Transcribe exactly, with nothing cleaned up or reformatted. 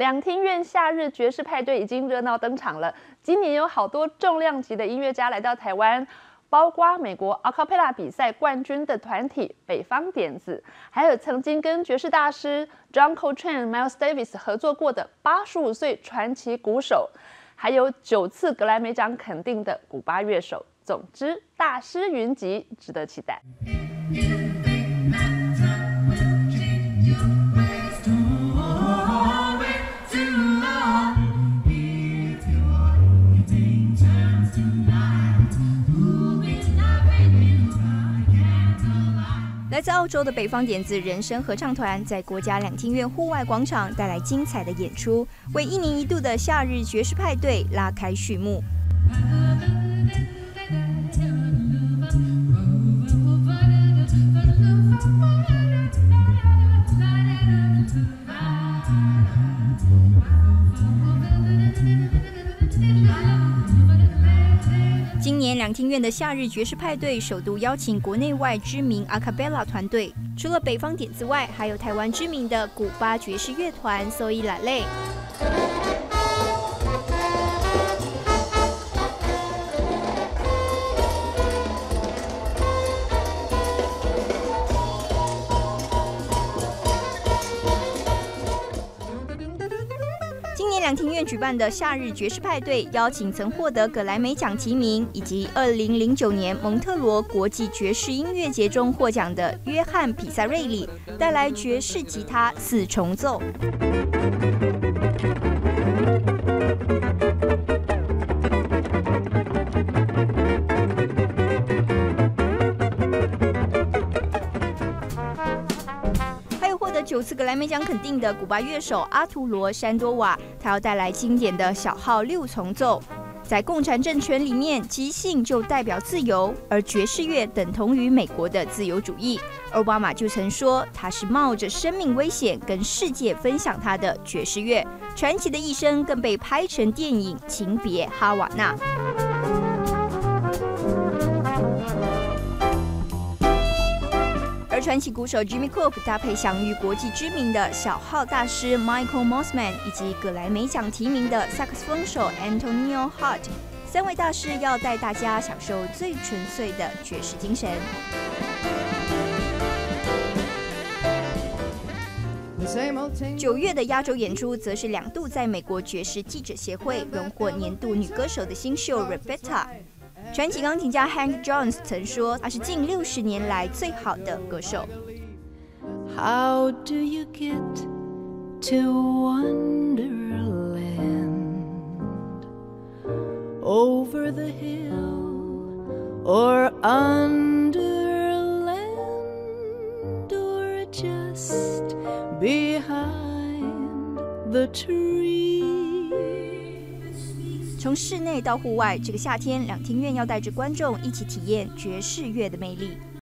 两厅院夏日爵士派对已经热闹登场了。今年有好多重量级的音乐家来到台湾，包括美国 Acapella 比赛冠军的团体北方点子，还有曾经跟爵士大师 John Coltrane、Miles Davis 合作过的八十五岁传奇鼓手，还有九次格莱美奖肯定的古巴乐手。总之，大师云集，值得期待。 来自澳洲的北方点子人声合唱团在国家两厅院户外广场带来精彩的演出，为一年一度的夏日爵士派对拉开序幕。今年两厅院的夏日爵士派对首度邀请国内外知名 Acapella 团队，除了北方点子外，还有台湾知名的古巴爵士乐团 Soy La Ley。今年两厅院举办的夏日爵士派对，邀请曾获得葛莱美奖提名，以及二零零九年蒙特罗国际爵士音乐节中获奖的约翰皮萨瑞里，带来爵士吉他四重奏。九次格莱美奖肯定的古巴乐手阿图罗·山多瓦，他要带来经典的小号六重奏。在共产政权里面，即兴就代表自由，而爵士乐等同于美国的自由主义。奥巴马就曾说，他是冒着生命危险跟世界分享他的爵士乐。传奇的一生更被拍成电影《情别哈瓦那》。而传奇鼓手 Jimmy Cook 搭配享誉国际知名的小号大师 Michael Mossman 以及葛莱美奖提名的萨克斯风手 Antonio Hart， 三位大师要带大家享受最纯粹的爵士精神。九月的压轴演出，则是两度在美国爵士记者协会荣获年度女歌手的新秀 Roberta。传奇钢琴家 Hank Jones 曾说，他是近六十年来最好的歌手。 How do you get to Wonderland? Over the hill or under land or just behind the tree? 从室内到户外，这个夏天，两厅院要带着观众一起体验爵士乐的魅力。